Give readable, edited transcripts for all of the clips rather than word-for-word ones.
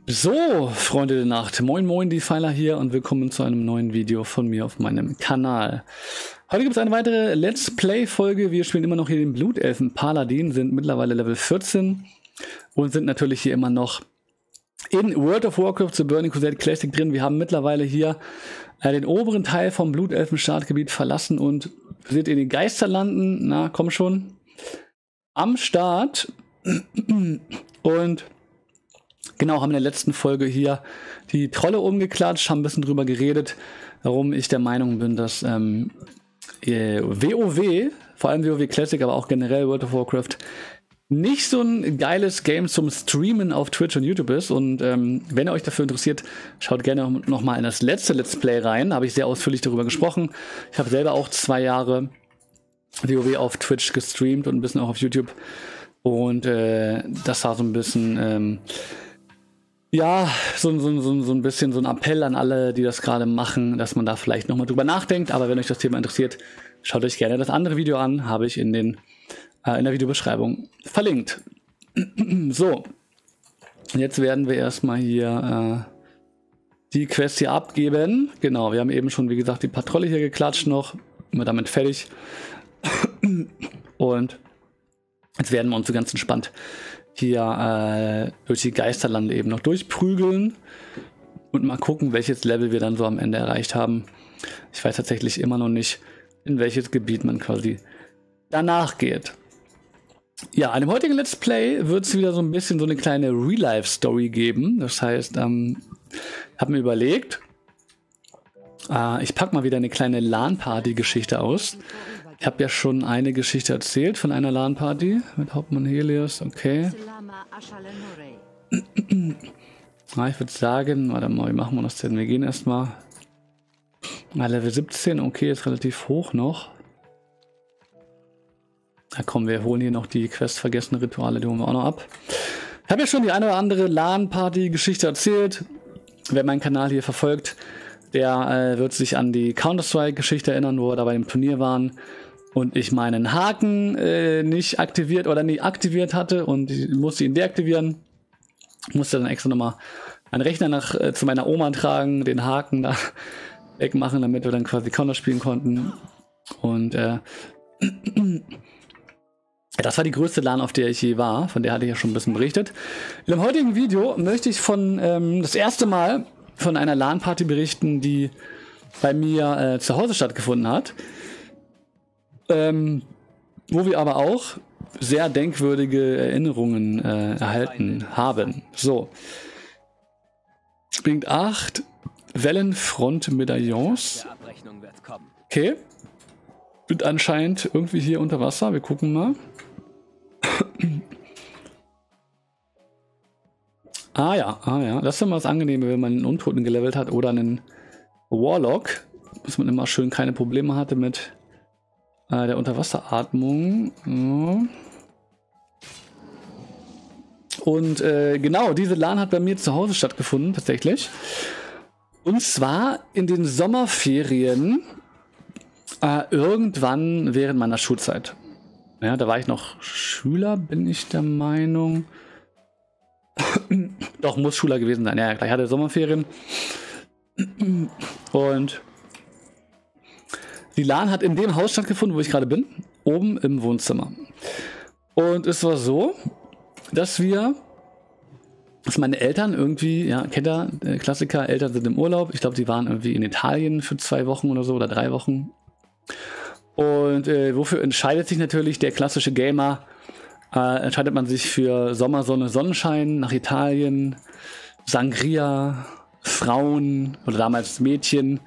So, Freunde der Nacht, moin moin, die Pfeiler hier und willkommen zu einem neuen Video von mir auf meinem Kanal. Heute gibt es eine weitere Let's Play-Folge. Wir spielen immer noch hier den Blutelfen Paladin, sind mittlerweile Level 14 und sind natürlich hier immer noch in World of Warcraft The Burning Crusade Classic drin. Wir haben mittlerweile hier den oberen Teil vom Blutelfen Startgebiet verlassen und sind in den Geisterlanden, na komm schon, am Start. Und genau, haben in der letzten Folge hier die Trolle umgeklatscht, haben ein bisschen drüber geredet, warum ich der Meinung bin, dass WoW, vor allem WoW Classic, aber auch generell World of Warcraft, nicht so ein geiles Game zum Streamen auf Twitch und YouTube ist. Und wenn ihr euch dafür interessiert, schaut gerne noch mal in das letzte Let's Play rein. Da habe ich sehr ausführlich darüber gesprochen. Ich habe selber auch 2 Jahre WoW auf Twitch gestreamt und ein bisschen auch auf YouTube. Und das war so ein bisschen... ja, so ein bisschen so ein Appell an alle, die das gerade machen, dass man da vielleicht nochmal drüber nachdenkt. Aber wenn euch das Thema interessiert, schaut euch gerne das andere Video an. Habe ich in der Videobeschreibung verlinkt. So, jetzt werden wir erstmal hier die Quest hier abgeben. Genau, wir haben eben schon, wie gesagt, die Patrouille hier geklatscht noch. Sind wir damit fertig. Und jetzt werden wir uns so ganz entspannt hier durch die Geisterlande eben noch durchprügeln und mal gucken, welches Level wir dann so am Ende erreicht haben. Ich weiß tatsächlich immer noch nicht, in welches Gebiet man quasi danach geht. Ja, an dem heutigen Let's Play wird es wieder so ein bisschen so eine kleine Real-Life-Story geben. Das heißt, habe mir überlegt, ich packe mal wieder eine kleine LAN-Party-Geschichte aus. Ich habe ja schon eine Geschichte erzählt von einer LAN-Party mit Hauptmann Helios, okay. Ich würde sagen, warte mal, wie machen wir das denn? Wir gehen erstmal Level 17, okay, ist relativ hoch noch. Da kommen wir holen hier noch die Quest vergessene Rituale, die holen wir auch noch ab. Ich habe ja schon die eine oder andere LAN-Party-Geschichte erzählt. Wer meinen Kanal hier verfolgt, der wird sich an die Counter-Strike-Geschichte erinnern, wo wir da bei dem Turnier waren und ich meinen Haken nicht aktiviert oder nie aktiviert hatte und ich musste ihn deaktivieren. Musste dann extra nochmal einen Rechner zu meiner Oma tragen, den Haken da wegmachen, damit wir dann quasi Counter spielen konnten. Und das war die größte LAN, auf der ich je war. Von der hatte ich ja schon ein bisschen berichtet. In dem heutigen Video möchte ich das erste Mal von einer LAN-Party berichten, die bei mir zu Hause stattgefunden hat. Wo wir aber auch sehr denkwürdige Erinnerungen erhalten haben. So. Springt 8 Wellenfront-Medaillons. Okay. Sind anscheinend irgendwie hier unter Wasser. Wir gucken mal. Ah ja. Das ist immer das Angenehme, wenn man einen Untoten gelevelt hat oder einen Warlock. Dass man immer schön keine Probleme hatte mit der Unterwasseratmung. Ja. Und genau, diese LAN hat bei mir zu Hause stattgefunden, tatsächlich. Und zwar in den Sommerferien irgendwann während meiner Schulzeit. Ja, da war ich noch Schüler, bin ich der Meinung. Doch, muss Schüler gewesen sein. Ja, klar, ich hatte Sommerferien. Und die LAN hat in dem Haus stattgefunden, wo ich gerade bin. Oben im Wohnzimmer. Und es war so, dass meine Eltern irgendwie, ja, kennt ihr, Klassiker, Eltern sind im Urlaub. Ich glaube, die waren irgendwie in Italien für 2 Wochen oder so oder 3 Wochen. Und wofür entscheidet sich natürlich der klassische Gamer? Entscheidet man sich für Sommersonne, Sonnenschein, nach Italien, Sangria, Frauen oder damals Mädchen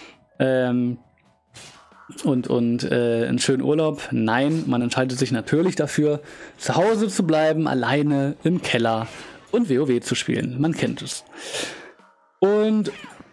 und einen schönen Urlaub? Nein, man entscheidet sich natürlich dafür, zu Hause zu bleiben, alleine im Keller und WoW zu spielen. Man kennt es. Und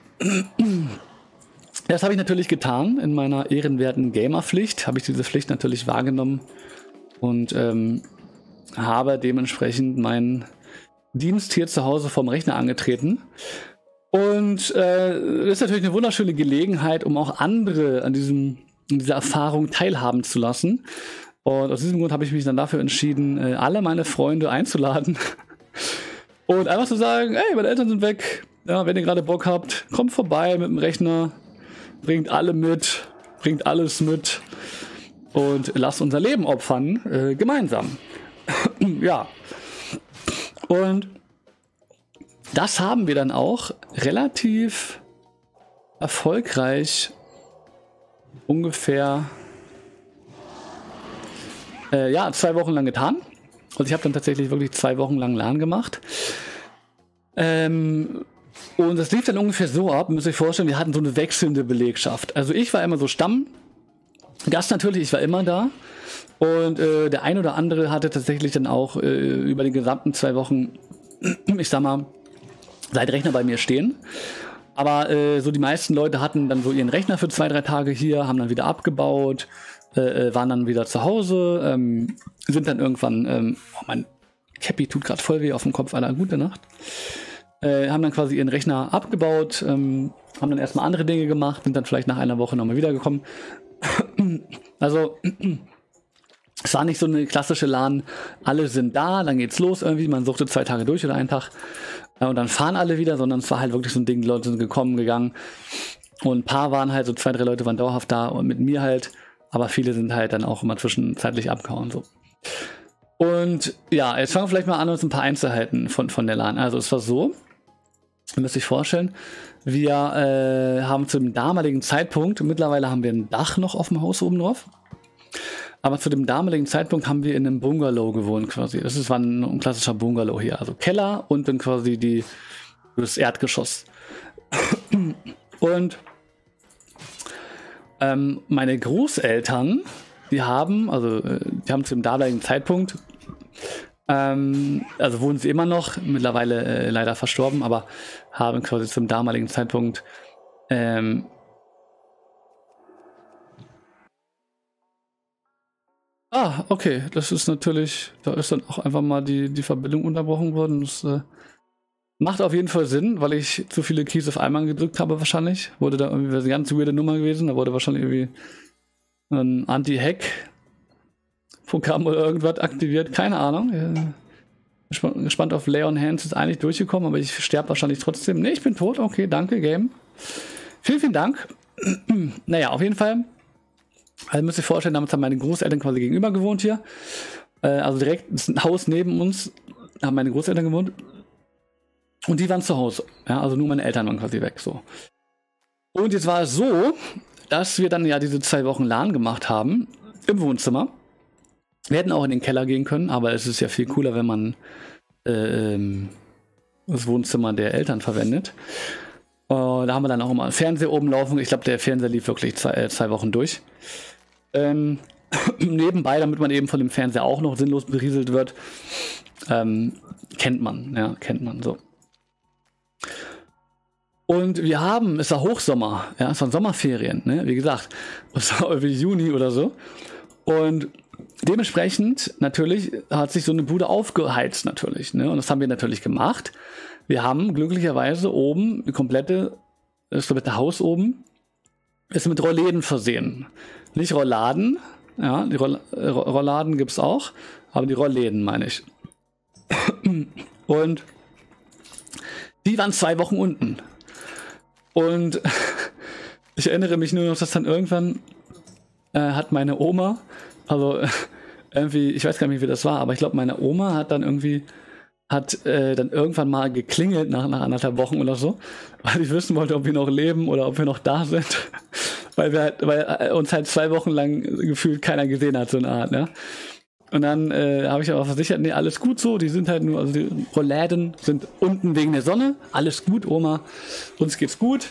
das habe ich natürlich getan. In meiner ehrenwerten Gamerpflicht habe ich diese Pflicht natürlich wahrgenommen und habe dementsprechend meinen Dienst hier zu Hause vom Rechner angetreten. Und das ist natürlich eine wunderschöne Gelegenheit, um auch andere an dieser Erfahrung teilhaben zu lassen. Und aus diesem Grund habe ich mich dann dafür entschieden, alle meine Freunde einzuladen Und einfach zu sagen, ey, meine Eltern sind weg. Ja, wenn ihr gerade Bock habt, kommt vorbei mit dem Rechner, bringt alles mit und lasst unser Leben opfern, gemeinsam. Ja. Und das haben wir dann auch relativ erfolgreich ungefähr 2 Wochen lang getan. Und ich habe dann tatsächlich wirklich 2 Wochen lang LAN gemacht. Und das lief dann ungefähr so ab, müsst ihr euch vorstellen, wir hatten so eine wechselnde Belegschaft. Also ich war immer so Stammgast natürlich, ich war immer da. Und der ein oder andere hatte tatsächlich dann auch über die gesamten 2 Wochen, ich sag mal, seit Rechner bei mir stehen. Aber so die meisten Leute hatten dann so ihren Rechner für 2, 3 Tage hier, haben dann wieder abgebaut, waren dann wieder zu Hause, sind dann irgendwann, mein Cappy tut gerade voll weh auf dem Kopf, Alter, gute Nacht. Haben dann quasi ihren Rechner abgebaut, haben dann erstmal andere Dinge gemacht, sind dann vielleicht nach einer Woche nochmal wiedergekommen. Also es war nicht so eine klassische LAN, alle sind da, dann geht's los irgendwie, man suchte 2 Tage durch oder einen Tag und dann fahren alle wieder, sondern es war halt wirklich so ein Ding, die Leute sind gekommen, gegangen und ein paar waren halt, so 2, 3 Leute waren dauerhaft da und mit mir halt, aber viele sind halt dann auch immer zwischenzeitlich abgehauen so. Und ja, jetzt fangen wir vielleicht mal an, uns ein paar Einzelheiten von der LAN. Also es war so, ihr müsst euch vorstellen, wir haben zu dem damaligen Zeitpunkt, mittlerweile haben wir ein Dach noch auf dem Haus oben drauf, aber zu dem damaligen Zeitpunkt haben wir in einem Bungalow gewohnt quasi. War ein klassischer Bungalow hier, also Keller und dann quasi das Erdgeschoss. Und meine Großeltern, die haben zu dem damaligen Zeitpunkt, also wohnen sie immer noch, mittlerweile leider verstorben, aber haben quasi zum damaligen Zeitpunkt okay, das ist natürlich, da ist dann auch einfach mal die Verbindung unterbrochen worden. Das macht auf jeden Fall Sinn, weil ich zu viele Keys auf einmal gedrückt habe wahrscheinlich. Wurde da irgendwie eine ganz weirde Nummer gewesen, da wurde wahrscheinlich irgendwie ein Anti-Hack-Programm oder irgendwas aktiviert, keine Ahnung. Gespannt auf Leon Hands, ist eigentlich durchgekommen, aber ich sterbe wahrscheinlich trotzdem. Ne, ich bin tot, okay, danke, Game. Vielen, vielen Dank. Naja, auf jeden Fall. Also müsst ihr vorstellen, damals haben meine Großeltern quasi gegenüber gewohnt hier. Also direkt ist ein Haus neben uns, haben meine Großeltern gewohnt. Und die waren zu Hause. Ja, also nur meine Eltern waren quasi weg. So. Und jetzt war es so, dass wir dann ja diese 2 Wochen LAN gemacht haben im Wohnzimmer. Wir hätten auch in den Keller gehen können, aber es ist ja viel cooler, wenn man das Wohnzimmer der Eltern verwendet. Da haben wir dann auch immer einen Fernseher oben laufen. Ich glaube, der Fernseher lief wirklich 2 Wochen durch. Nebenbei, damit man eben von dem Fernseher auch noch sinnlos berieselt wird. Kennt man so. Und es war Hochsommer, ja, es waren Sommerferien, ne? Wie gesagt, es war irgendwie Juni oder so. Und dementsprechend natürlich hat sich so eine Bude aufgeheizt natürlich, ne? Und das haben wir natürlich gemacht. Wir haben glücklicherweise oben das komplette Haus oben ist mit Rollläden versehen. Nicht Rollladen, ja, die Rollladen gibt es auch, aber die Rollläden meine ich. Und die waren 2 Wochen unten. Und ich erinnere mich nur noch, dass dann irgendwann hat meine Oma, also irgendwie, ich weiß gar nicht, wie das war, aber ich glaube, meine Oma hat dann irgendwann mal geklingelt nach 1,5 Wochen oder so, weil ich wissen wollte, ob wir noch leben oder ob wir noch da sind. weil uns halt 2 Wochen lang gefühlt keiner gesehen hat, so eine Art, ne? Und dann habe ich aber versichert, nee, alles gut so, die sind halt nur, also die Rollläden sind unten wegen der Sonne, alles gut, Oma, uns geht's gut.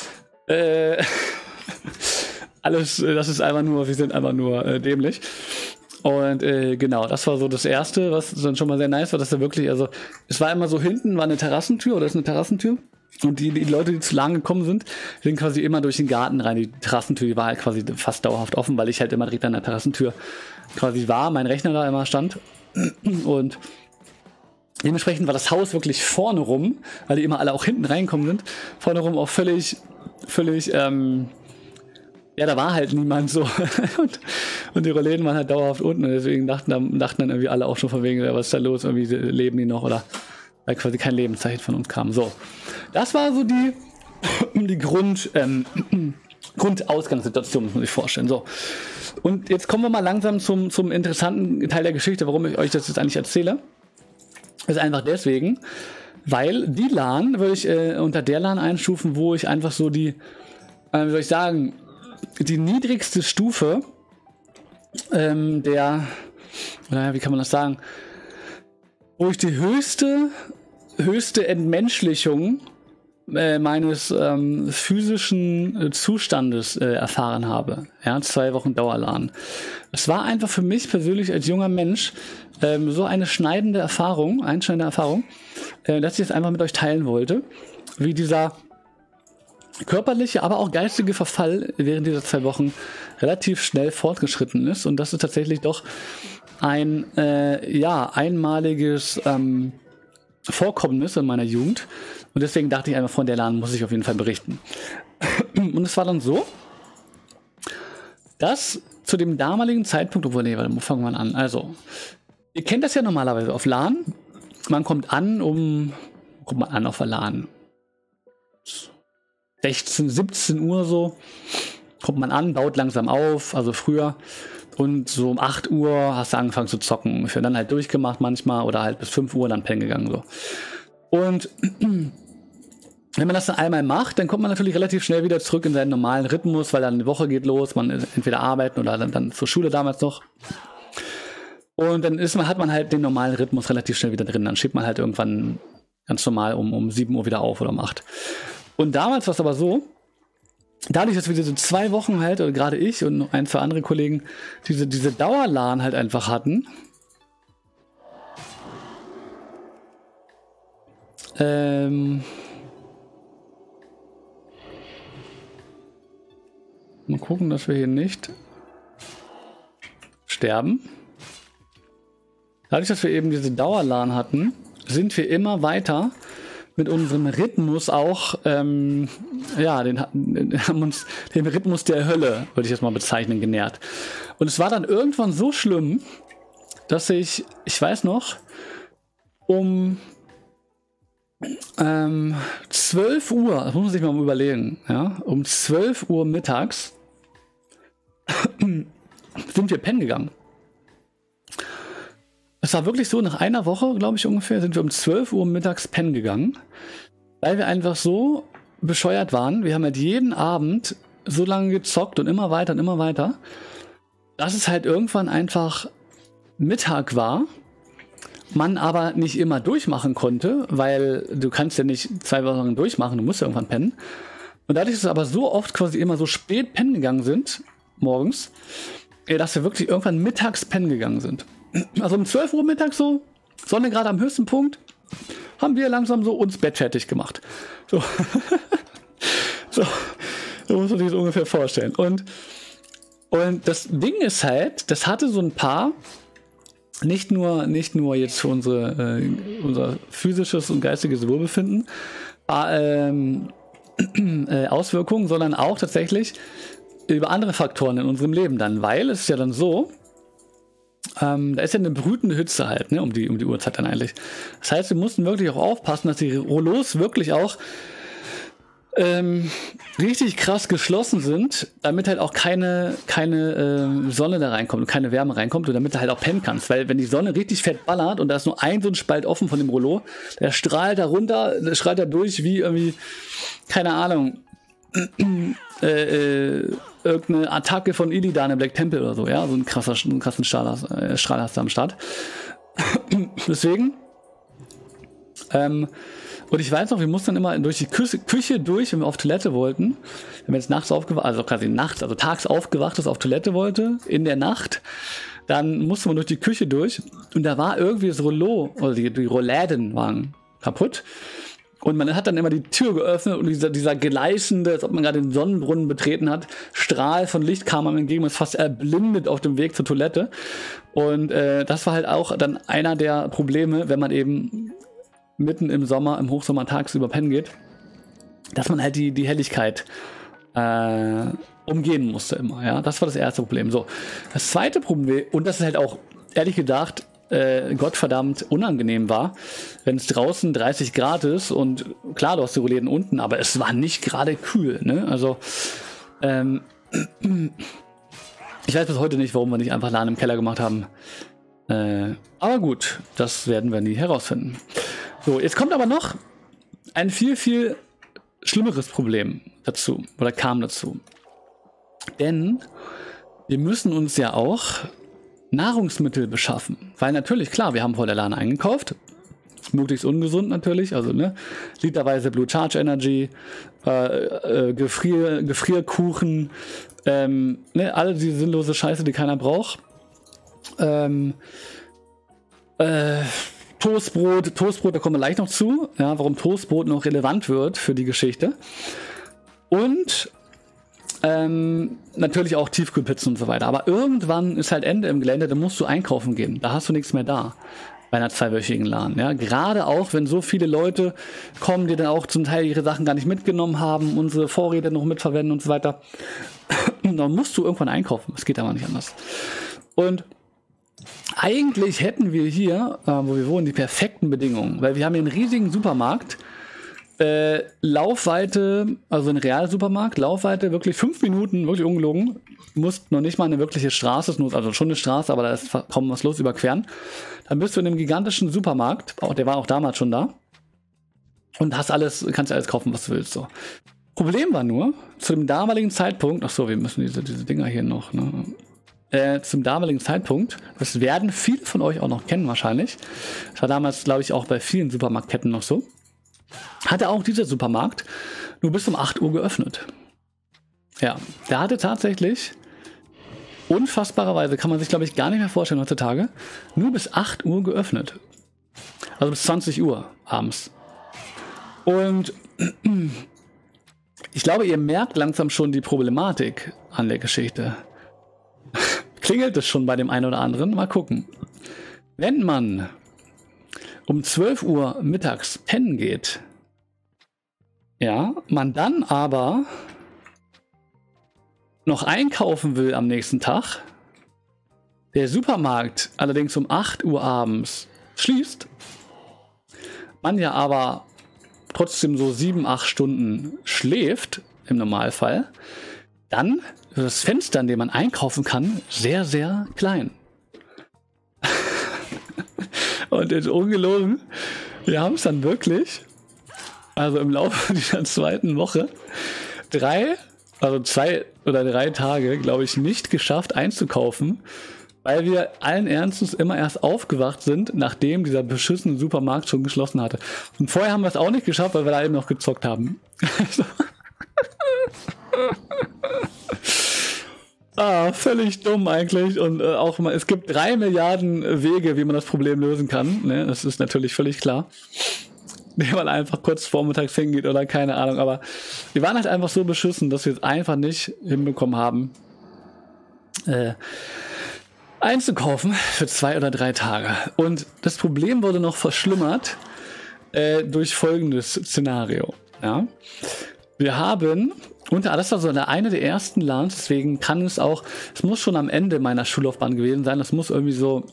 Das ist einfach nur, wir sind einfach nur dämlich. Und genau, das war so das Erste, was dann schon mal sehr nice war, dass er wirklich, also es war immer so, hinten war eine Terrassentür oder ist eine Terrassentür und die Leute, die zu lang gekommen sind quasi immer durch den Garten rein. Die Terrassentür, die war halt quasi fast dauerhaft offen, weil ich halt immer direkt an der Terrassentür quasi war, mein Rechner da immer stand und dementsprechend war das Haus wirklich vorne rum, weil die immer alle auch hinten reingekommen sind, vorne rum auch völlig ja, da war halt niemand so. und die Rollläden waren halt dauerhaft unten. Und deswegen dachten dann irgendwie alle auch schon von wegen, was ist da los? Irgendwie leben die noch oder weil quasi kein Lebenszeichen von uns kam. So, das war so die Grundausgangssituation, muss man sich vorstellen. So, und jetzt kommen wir mal langsam zum interessanten Teil der Geschichte, warum ich euch das jetzt eigentlich erzähle. Das ist einfach deswegen, weil die LAN würde ich unter der LAN einstufen, wo ich einfach so die, wie soll ich sagen, die niedrigste Stufe oder wie kann man das sagen, wo ich die höchste Entmenschlichung meines physischen Zustandes erfahren habe. Ja, 2 Wochen Dauerlan. Es war einfach für mich persönlich als junger Mensch so eine einschneidende Erfahrung, dass ich es einfach mit euch teilen wollte, wie dieser körperliche, aber auch geistige Verfall während dieser 2 Wochen relativ schnell fortgeschritten ist, und das ist tatsächlich doch ein einmaliges Vorkommnis in meiner Jugend, und deswegen dachte ich einfach, von der LAN muss ich auf jeden Fall berichten. Und es war dann so, dass zu dem damaligen Zeitpunkt, wo fangen wir an, also ihr kennt das ja normalerweise auf LAN, man kommt an auf der LAN 16, 17 Uhr so, kommt man an, baut langsam auf, also früher, und so um 8 Uhr hast du angefangen zu zocken ungefähr, dann halt durchgemacht manchmal oder halt bis 5 Uhr dann pennen gegangen so. Und wenn man das dann einmal macht, dann kommt man natürlich relativ schnell wieder zurück in seinen normalen Rhythmus, weil dann die Woche geht los, man ist entweder arbeiten oder dann zur Schule damals noch. Und dann hat man halt den normalen Rhythmus relativ schnell wieder drin, dann schiebt man halt irgendwann ganz normal um 7 Uhr wieder auf oder um 8. Und damals war es aber so, dadurch, dass wir diese 2 Wochen halt, oder gerade ich und noch 1, 2 andere Kollegen, diese Dauerlan halt einfach hatten, mal gucken, dass wir hier nicht sterben. Dadurch, dass wir eben diese Dauerlan hatten, sind wir immer weiter mit unserem Rhythmus auch, haben uns dem Rhythmus der Hölle, würde ich jetzt mal bezeichnen, genährt. Und es war dann irgendwann so schlimm, dass ich weiß noch, um 12 Uhr, das muss man sich mal überlegen, ja, um 12 Uhr mittags sind wir pennen gegangen. Es war wirklich so, nach einer Woche, glaube ich ungefähr, sind wir um 12 Uhr mittags pennen gegangen, weil wir einfach so bescheuert waren. Wir haben halt jeden Abend so lange gezockt und immer weiter, dass es halt irgendwann einfach Mittag war, man aber nicht immer durchmachen konnte, weil du kannst ja nicht 2 Wochen lang durchmachen, du musst ja irgendwann pennen. Und dadurch, dass wir aber so oft quasi immer so spät pennen gegangen sind, morgens, dass wir wirklich irgendwann mittags pennen gegangen sind. Also um 12 Uhr mittags so, Sonne gerade am höchsten Punkt, haben wir langsam so uns Bett fertig gemacht. So, so muss man sich das ungefähr vorstellen. Und das Ding ist halt, das hatte so ein paar, nicht nur jetzt für unser physisches und geistiges Wohlbefinden Auswirkungen, sondern auch tatsächlich über andere Faktoren in unserem Leben dann, weil es ist ja dann so, da ist ja eine brütende Hitze halt, ne, um die Uhrzeit dann eigentlich. Das heißt, wir mussten wirklich auch aufpassen, dass die Rollos wirklich auch richtig krass geschlossen sind, damit halt auch keine Sonne da reinkommt und keine Wärme reinkommt und damit du halt auch pennen kannst. Weil wenn die Sonne richtig fett ballert und da ist nur ein so ein Spalt offen von dem Rollo, der strahlt da runter, der strahlt da durch wie irgendwie, keine Ahnung, irgendeine Attacke von Illidan im Black Temple oder so, ja, so einen krassen Strahl hast du am Start. Deswegen, und ich weiß noch, wir mussten dann immer durch die Küche durch, wenn wir auf Toilette wollten. Wenn wir jetzt nachts aufgewacht, also quasi nachts, also tags aufgewacht ist, auf Toilette wollte, in der Nacht, dann musste man durch die Küche durch und da war irgendwie das Rollo, oder die Rolladen waren kaputt. Und man hat dann immer die Tür geöffnet und dieser gleißende, als ob man gerade den Sonnenbrunnen betreten hat, Strahl von Licht kam einem entgegen und ist fast erblindet auf dem Weg zur Toilette. Und das war halt auch dann einer der Probleme, wenn man eben mitten im Sommer, im Hochsommer tagsüber pennen geht, dass man halt die Helligkeit umgehen musste immer. Ja, das war das erste Problem. So, das zweite Problem, und das ist halt auch, ehrlich gedacht, gottverdammt unangenehm war, wenn es draußen 30 Grad ist und klar, du hast die Rouleten unten, aber es war nicht gerade kühl, ne? Also, ich weiß bis heute nicht, warum wir nicht einfach LAN im Keller gemacht haben. Aber gut, das werden wir nie herausfinden. So, jetzt kommt aber noch ein viel, viel schlimmeres Problem dazu, oder kam dazu. Denn wir müssen uns ja auch Nahrungsmittel beschaffen. Weil natürlich, klar, wir haben vor der LAN eingekauft. Möglichst ungesund natürlich, also ne, literweise Blue Charge Energy, Gefrierkuchen, ne, alle diese sinnlose Scheiße, die keiner braucht. Toastbrot, da kommen wir gleich noch zu, ja, warum Toastbrot noch relevant wird für die Geschichte. Und natürlich auch Tiefkühlpizzen und so weiter. Aber irgendwann ist halt Ende im Gelände, da musst du einkaufen gehen. Da hast du nichts mehr da. Bei einer 2-wöchigen LAN. Ja? Gerade auch, wenn so viele Leute kommen, die dann auch zum Teil ihre Sachen gar nicht mitgenommen haben, unsere Vorräte noch mitverwenden und so weiter. Dann musst du irgendwann einkaufen. Es geht aber nicht anders. Und eigentlich hätten wir hier, wo wir wohnen, die perfekten Bedingungen. Weil wir haben hier einen riesigen Supermarkt. Laufweite, also ein Realsupermarkt, Laufweite wirklich 5 Minuten, wirklich ungelogen. Du musst noch nicht mal eine wirkliche Straße, also schon eine Straße, aber da ist kaum was los, überqueren. Dann bist du in einem gigantischen Supermarkt, der war auch damals schon da. Und hast alles, kannst alles kaufen, was du willst. So. Problem war nur, zu dem damaligen Zeitpunkt, ach so, wir müssen diese Dinger hier noch, ne? Zum damaligen Zeitpunkt, das werden viele von euch auch noch kennen wahrscheinlich. Das war damals, glaube ich, auch bei vielen Supermarktketten noch so. Hatte auch dieser Supermarkt nur bis um 8 Uhr geöffnet. Ja, der hatte tatsächlich, unfassbarerweise, kann man sich, glaube ich, gar nicht mehr vorstellen heutzutage, nur bis 8 Uhr geöffnet. Also bis 20 Uhr abends. Und ich glaube, ihr merkt langsam schon die Problematik an der Geschichte. Klingelt es schon bei dem einen oder anderen? Mal gucken. Wenn man um 12 Uhr mittags pennen geht, ja, man dann aber noch einkaufen will am nächsten Tag, der Supermarkt allerdings um 8 Uhr abends schließt, man ja aber trotzdem so 7-8 Stunden schläft, im Normalfall, dann ist das Fenster, in dem man einkaufen kann, sehr, sehr klein. Und jetzt ungelogen, wir haben es dann wirklich, also im Laufe dieser zweiten Woche, 2 oder 3 Tage, glaube ich, nicht geschafft einzukaufen, weil wir allen Ernstes immer erst aufgewacht sind, nachdem dieser beschissene Supermarkt schon geschlossen hatte. Und vorher haben wir es auch nicht geschafft, weil wir da eben noch gezockt haben. Völlig dumm eigentlich. Und auch mal, es gibt 3 Milliarden Wege, wie man das Problem lösen kann. Ne? Das ist natürlich völlig klar. Indem man einfach kurz vormittags hingeht oder keine Ahnung. Aber wir waren halt einfach so beschissen, dass wir es einfach nicht hinbekommen haben, einzukaufen für 2 oder 3 Tage. Und das Problem wurde noch verschlimmert durch folgendes Szenario. Ja? Wir haben, und das war so eine der ersten LANs, deswegen kann es auch, es muss schon am Ende meiner Schullaufbahn gewesen sein, das muss irgendwie so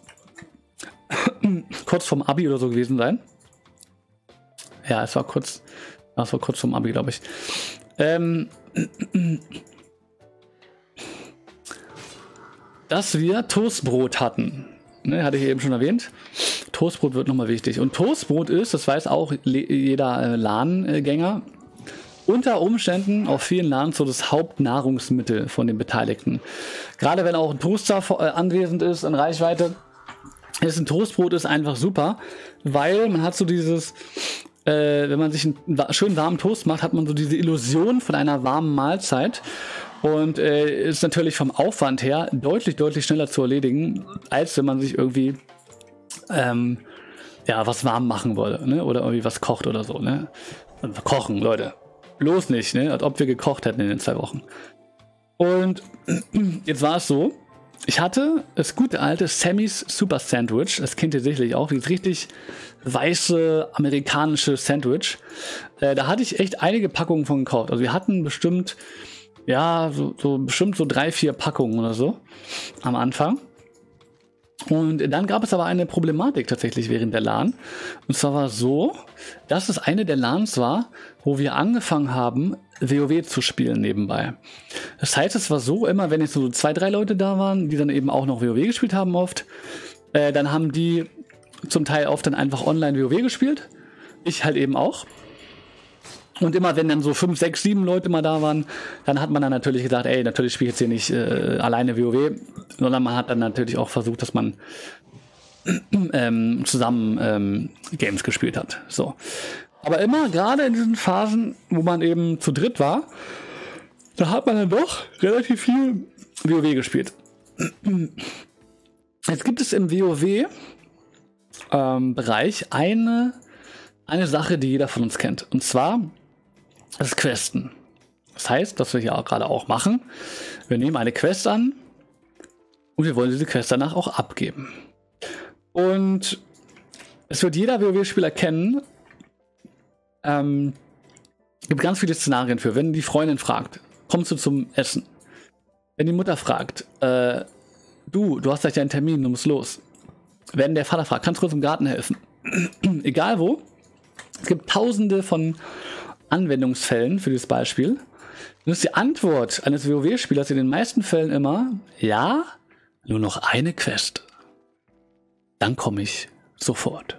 kurz vorm Abi oder so gewesen sein. Ja, es war kurz vorm Abi, glaube ich. Dass wir Toastbrot hatten. Ne, hatte ich eben schon erwähnt. Toastbrot wird nochmal wichtig. Und Toastbrot ist, das weiß auch jeder LAN-Gänger, unter Umständen auf vielen LANs so das Hauptnahrungsmittel von den Beteiligten. Gerade wenn auch ein Toaster anwesend ist in Reichweite, ist ein Toastbrot ist einfach super, weil man hat so dieses, wenn man sich einen schön warmen Toast macht, hat man so diese Illusion von einer warmen Mahlzeit. Und ist natürlich vom Aufwand her deutlich, deutlich schneller zu erledigen, als wenn man sich irgendwie was warm machen würde, ne? Oder irgendwie was kocht oder so. Ne? Und kochen, Leute. Bloß nicht, ne? Als ob wir gekocht hätten in den 2 Wochen. Und jetzt war es so, ich hatte das gute alte Sammy's Super Sandwich, das kennt ihr sicherlich auch, dieses richtig weiße amerikanische Sandwich. Da hatte ich echt einige Packungen von gekauft. Also wir hatten bestimmt, bestimmt so 3-4 Packungen oder so am Anfang. Und dann gab es aber eine Problematik tatsächlich während der LAN. Und zwar war es so, dass es eine der LANs war, wo wir angefangen haben, WoW zu spielen nebenbei. Das heißt, es war so, immer wenn jetzt so 2, 3 Leute da waren, die dann eben auch noch WoW gespielt haben oft, dann haben die zum Teil oft dann einfach online WoW gespielt. Ich halt eben auch. Und immer wenn dann so 5, 6, 7 Leute mal da waren, dann hat man dann natürlich gesagt, ey, natürlich spiele ich jetzt hier nicht alleine WoW, sondern man hat dann natürlich auch versucht, dass man zusammen Games gespielt hat. So. Aber immer, gerade in diesen Phasen, wo man eben zu dritt war, da hat man dann doch relativ viel WoW gespielt. Jetzt gibt es im WoW-Bereich eine Sache, die jeder von uns kennt. Und zwar das Questen. Das heißt, dass wir hier auch gerade auch machen. Wir nehmen eine Quest an und wir wollen diese Quest danach auch abgeben. Und es wird jeder WoW-Spieler kennen. Gibt ganz viele Szenarien für. Wenn die Freundin fragt, kommst du zum Essen? Wenn die Mutter fragt, du hast gleich einen Termin, du musst los. Wenn der Vater fragt, kannst du kurz im Garten helfen? Egal wo. Es gibt tausende von Anwendungsfällen für dieses Beispiel. Dann ist die Antwort eines WoW-Spielers in den meisten Fällen immer, ja, nur noch eine Quest. Dann komme ich sofort.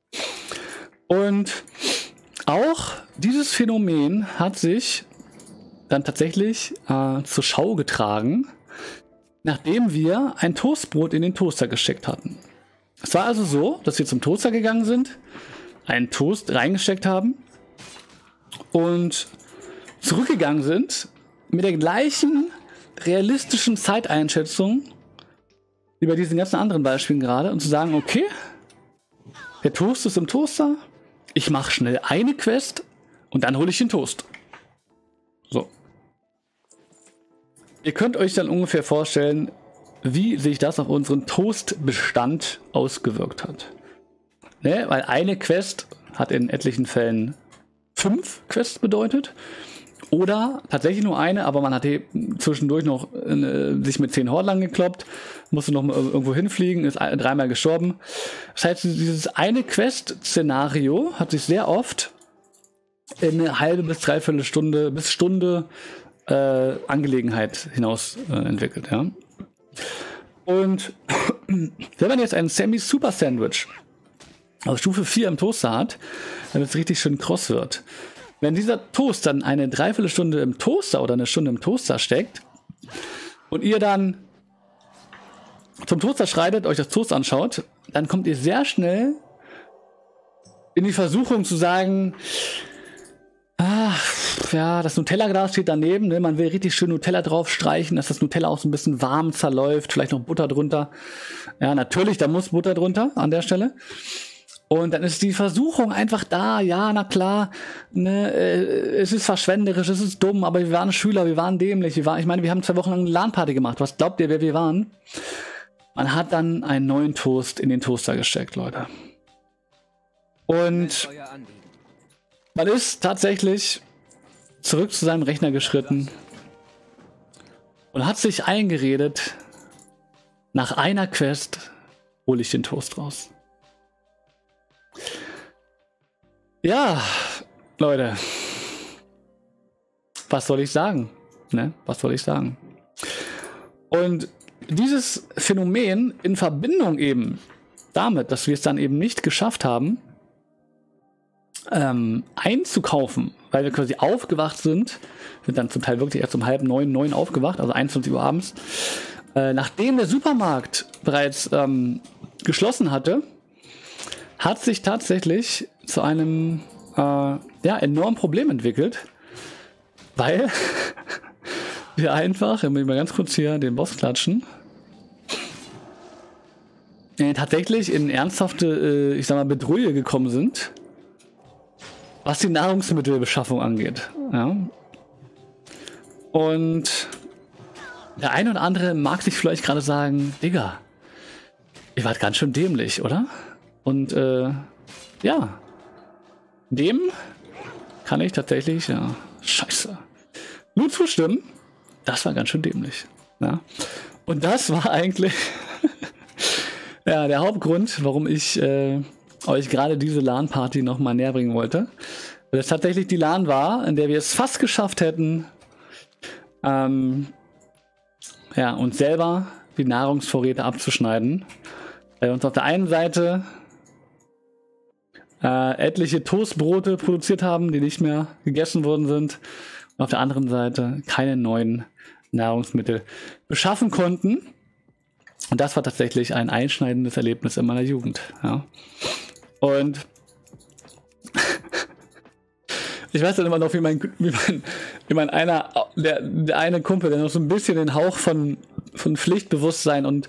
Und auch dieses Phänomen hat sich dann tatsächlich zur Schau getragen, nachdem wir ein Toastbrot in den Toaster gesteckt hatten. Es war also so, dass wir zum Toaster gegangen sind, einen Toast reingesteckt haben und zurückgegangen sind mit der gleichen realistischen Zeiteinschätzung wie bei diesen ganzen anderen Beispielen gerade und zu sagen, okay, der Toast ist im Toaster, ich mache schnell eine Quest und dann hole ich den Toast. So. Ihr könnt euch dann ungefähr vorstellen, wie sich das auf unseren Toastbestand ausgewirkt hat. Ne? Weil eine Quest hat in etlichen Fällen 5 Quests bedeutet. Oder tatsächlich nur eine, aber man hat zwischendurch noch sich mit 10 Hordlern gekloppt, musste noch mal irgendwo hinfliegen, ist 3-mal gestorben. Das heißt, dieses eine Quest-Szenario hat sich sehr oft in eine halbe bis dreiviertel Stunde bis Stunde Angelegenheit hinaus entwickelt. Ja? Und wenn man jetzt ein Semi-Super Sandwich auf Stufe 4 im Toaster hat, damit es richtig schön kross wird. Wenn dieser Toast dann eine Dreiviertelstunde im Toaster oder eine Stunde im Toaster steckt und ihr dann zum Toaster schreitet, euch das Toast anschaut, dann kommt ihr sehr schnell in die Versuchung zu sagen, ja, das Nutella-Glas steht daneben, ne? Man will richtig schön Nutella drauf streichen, dass das Nutella auch so ein bisschen warm zerläuft, vielleicht noch Butter drunter. Ja, natürlich, da muss Butter drunter an der Stelle. Und dann ist die Versuchung einfach da, ja, na klar, ne, es ist verschwenderisch, es ist dumm, aber wir waren Schüler, wir waren dämlich, ich meine, wir haben 2 Wochen lang eine LAN-Party gemacht, was glaubt ihr, wer wir waren? Man hat dann einen neuen Toast in den Toaster gesteckt, Leute. Und man ist tatsächlich zurück zu seinem Rechner geschritten und hat sich eingeredet, nach einer Quest hole ich den Toast raus. Ja, Leute, was soll ich sagen? Ne? Was soll ich sagen? Und dieses Phänomen in Verbindung eben damit, dass wir es dann eben nicht geschafft haben, einzukaufen, weil wir quasi aufgewacht sind dann zum Teil wirklich erst um 8:30, 9 aufgewacht, also 21 Uhr abends, nachdem der Supermarkt bereits geschlossen hatte, hat sich tatsächlich zu einem enormen Problem entwickelt, weil wir einfach, ich will mal ganz kurz hier den Boss klatschen, tatsächlich in ernsthafte, ich sag mal, Bedrohung gekommen sind, was die Nahrungsmittelbeschaffung angeht. Ja. Und der eine oder andere mag sich vielleicht gerade sagen, Digga, ihr wart ganz schön dämlich, oder? Und ja, dem kann ich tatsächlich, ja, scheiße, nur zustimmen. Das war ganz schön dämlich. Ja. Und das war eigentlich Ja, der Hauptgrund, warum ich euch gerade diese LAN-Party noch mal näher bringen wollte, weil es tatsächlich die LAN war, in der wir es fast geschafft hätten, ja, uns selber die Nahrungsvorräte abzuschneiden. Weil wir uns auf der einen Seite etliche Toastbrote produziert haben, die nicht mehr gegessen worden sind, und auf der anderen Seite keine neuen Nahrungsmittel beschaffen konnten. Und das war tatsächlich ein einschneidendes Erlebnis in meiner Jugend. Ja. Und ich weiß dann immer noch, wie mein der eine Kumpel, der noch so ein bisschen den Hauch von Pflichtbewusstsein und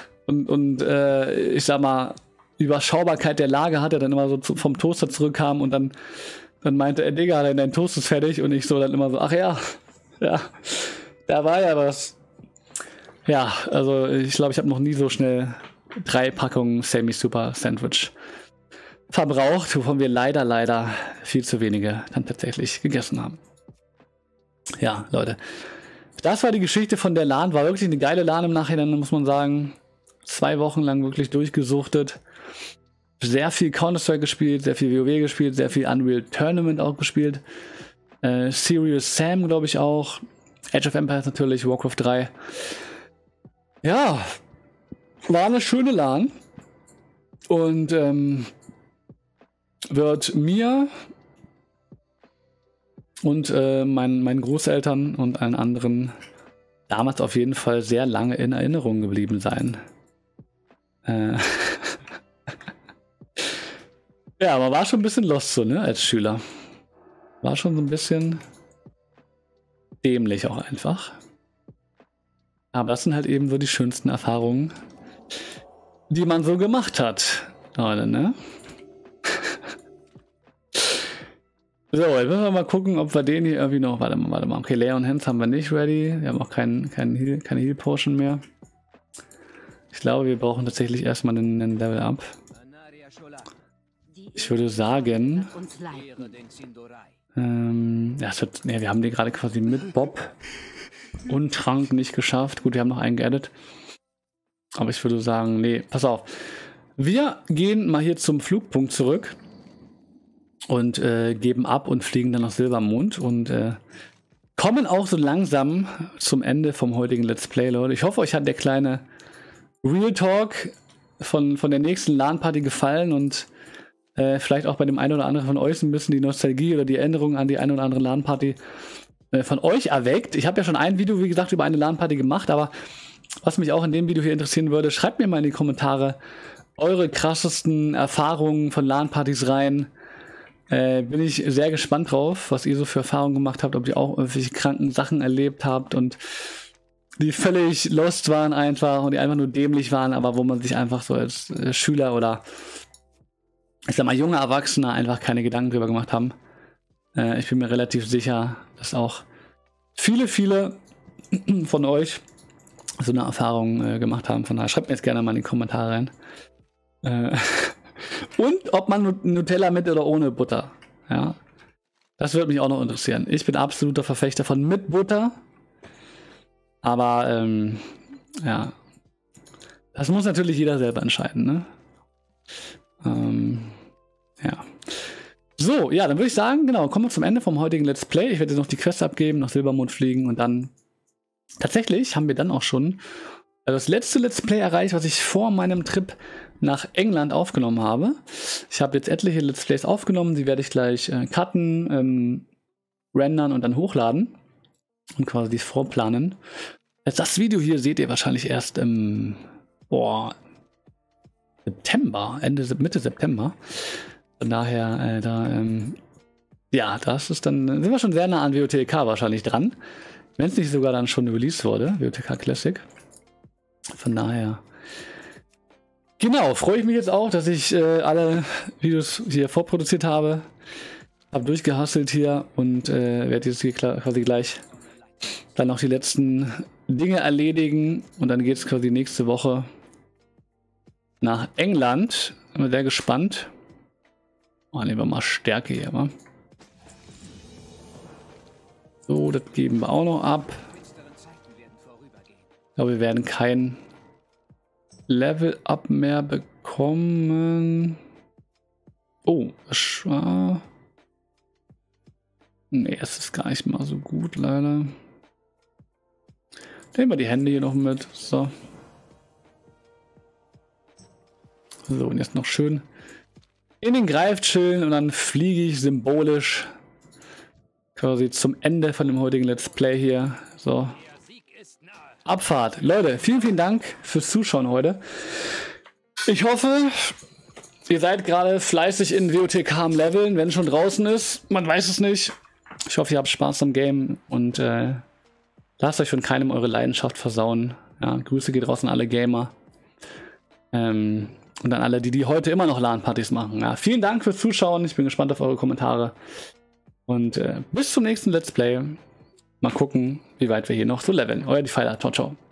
ich sag mal, Überschaubarkeit der Lage hatte, dann immer so vom Toaster zurückkam und dann meinte er, Digga, dein Toast ist fertig, und ich so dann immer so, ach ja, da war ja was. Ja, also ich glaube, ich habe noch nie so schnell 3 Packungen Semi-Super Sandwich verbraucht, wovon wir leider viel zu wenige dann tatsächlich gegessen haben. Ja, Leute. Das war die Geschichte von der LAN. War wirklich eine geile LAN im Nachhinein, muss man sagen. 2 Wochen lang wirklich durchgesuchtet. Sehr viel Counter-Strike gespielt, sehr viel WoW gespielt, sehr viel Unreal Tournament auch gespielt. Serious Sam, glaube ich, auch. Age of Empires natürlich, Warcraft 3. Ja, war eine schöne LAN. Und wird mir und meinen Großeltern und allen anderen damals auf jeden Fall sehr lange in Erinnerung geblieben sein. Ja, man war schon ein bisschen lost so, ne, als Schüler. War schon so ein bisschen dämlich auch einfach. Aber das sind halt eben so die schönsten Erfahrungen, die man so gemacht hat. Leute, ne? So, jetzt müssen wir mal gucken, ob wir den hier irgendwie noch... Warte mal. Okay, Leon Hands haben wir nicht ready. Wir haben auch keine Heal Potion mehr. Ich glaube, wir brauchen tatsächlich erstmal einen Level Up. Ich würde sagen... ja, wir haben die gerade quasi mit Bob und Trank nicht geschafft. Gut, wir haben noch einen geaddet. Aber ich würde sagen, nee, pass auf. Wir gehen mal hier zum Flugpunkt zurück und geben ab und fliegen dann nach Silbermond und kommen auch so langsam zum Ende vom heutigen Let's Play, Leute. Ich hoffe, euch hat der kleine Real Talk von der nächsten LAN-Party gefallen und vielleicht auch bei dem einen oder anderen von euch ein bisschen die Nostalgie oder die Erinnerung an die eine oder andere LAN-Party von euch erweckt. Ich habe ja schon ein Video, wie gesagt, über eine LAN-Party gemacht, aber was mich auch in dem Video hier interessieren würde, schreibt mir mal in die Kommentare eure krassesten Erfahrungen von LAN-Partys rein. Bin ich sehr gespannt drauf, was ihr so für Erfahrungen gemacht habt, ob ihr auch irgendwelche kranken Sachen erlebt habt und die völlig lost waren einfach und die einfach nur dämlich waren, aber wo man sich einfach so als Schüler oder ich sag mal junge Erwachsene einfach keine Gedanken drüber gemacht haben. Ich bin mir relativ sicher, dass auch viele von euch so eine Erfahrung gemacht haben. Von daher schreibt mir jetzt gerne mal in die Kommentare rein. Und ob man Nutella mit oder ohne Butter. Ja, das würde mich auch noch interessieren. Ich bin absoluter Verfechter von mit Butter. Aber ja, das muss natürlich jeder selber entscheiden, ne? Ja. So, ja, dann würde ich sagen, genau, kommen wir zum Ende vom heutigen Let's Play. Ich werde jetzt noch die Quest abgeben, nach Silbermond fliegen und dann tatsächlich haben wir dann auch schon das letzte Let's Play erreicht, was ich vor meinem Trip nach England aufgenommen habe. Ich habe jetzt etliche Let's Plays aufgenommen, die werde ich gleich cutten, rendern und dann hochladen und quasi vorplanen. Das Video hier seht ihr wahrscheinlich erst im September, Mitte September. Von daher, ja, das ist dann, sind wir schon sehr nah an WOTLK wahrscheinlich dran. Wenn es nicht sogar dann schon released wurde, WOTLK Classic. Von daher, genau, freue ich mich jetzt auch, dass ich alle Videos hier vorproduziert habe. Habe durchgehustelt hier und werde jetzt hier quasi gleich dann noch die letzten Dinge erledigen. Und dann geht es quasi nächste Woche nach England. Bin sehr gespannt. Oh, nehmen wir mal Stärke hier, wa? So, das geben wir auch noch ab. Ich glaube, wir werden kein Level-Up mehr bekommen. Oh, das war... Nee, es ist gar nicht mal so gut, leider. Nehmen wir die Hände hier noch mit. So. So, und jetzt noch schön in den Greif chillen und dann fliege ich symbolisch quasi zum Ende von dem heutigen Let's Play hier. So. Abfahrt. Leute, vielen, vielen Dank fürs Zuschauen heute. Ich hoffe, ihr seid gerade fleißig in WOTK am Leveln, wenn es schon draußen ist. Man weiß es nicht. Ich hoffe, ihr habt Spaß am Game und lasst euch von keinem eure Leidenschaft versauen. Ja, Grüße geht raus an alle Gamer. Und an alle, die heute immer noch LAN-Partys machen. Ja, vielen Dank fürs Zuschauen. Ich bin gespannt auf eure Kommentare. Und bis zum nächsten Let's Play. Mal gucken, wie weit wir hier noch so leveln. Euer Defiler. Ciao, ciao.